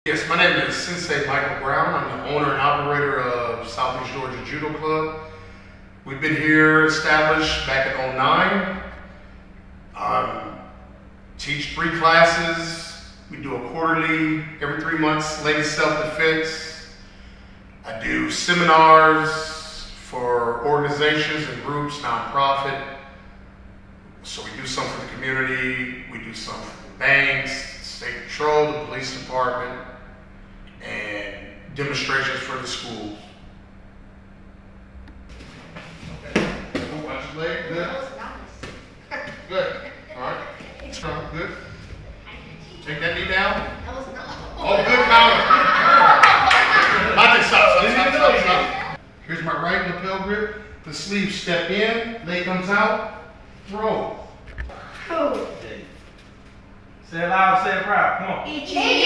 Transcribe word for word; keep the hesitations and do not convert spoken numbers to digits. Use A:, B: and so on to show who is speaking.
A: Yes, my name is Sensei Michael Brown. I'm the owner and operator of Southeast Georgia Judo Club. We've been here established back in oh nine. Um, teach three classes. We do a quarterly, every three months, ladies self-defense. I do seminars for organizations and groups, nonprofit. So we do some for the community, we do some for the banks, state patrol, the police department, and demonstrations for the schools. Okay. Watch your leg. Good. Good. All right. Strong. Good. Take that knee down. Oh, good counter. I think stop, stop, stop, stop. Here's my right lapel grip. The sleeve step in, leg comes out, throw.
B: Say it loud, say it proud. Come on.